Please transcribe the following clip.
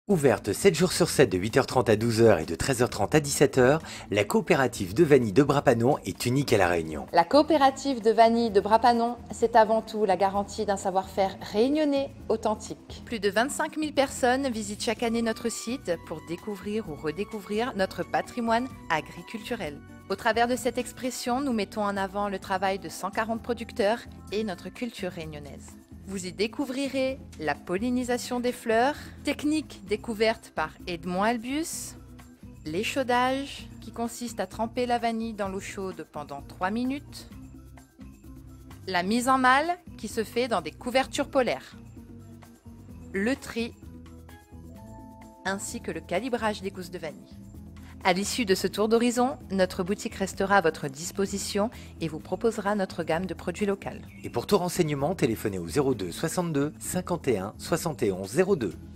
Ouverte 7 jours sur 7 de 8h30 à 12h et de 13h30 à 17h, la coopérative de vanille de Brapanon est unique à La Réunion. La coopérative de vanille de Brapanon, c'est avant tout la garantie d'un savoir-faire réunionnais authentique. Plus de 25 000 personnes visitent chaque année notre site pour découvrir ou redécouvrir notre patrimoine agriculturel. Au travers de cette expression, nous mettons en avant le travail de 140 producteurs et notre culture réunionnaise. Vous y découvrirez la pollinisation des fleurs, technique découverte par Edmond Albus, l'échaudage qui consiste à tremper la vanille dans l'eau chaude pendant 3 minutes, la mise en malle qui se fait dans des couvertures polaires, le tri ainsi que le calibrage des gousses de vanille. À l'issue de ce tour d'horizon, notre boutique restera à votre disposition et vous proposera notre gamme de produits locaux. Et pour tout renseignement, téléphonez au 02 62 51 71 02.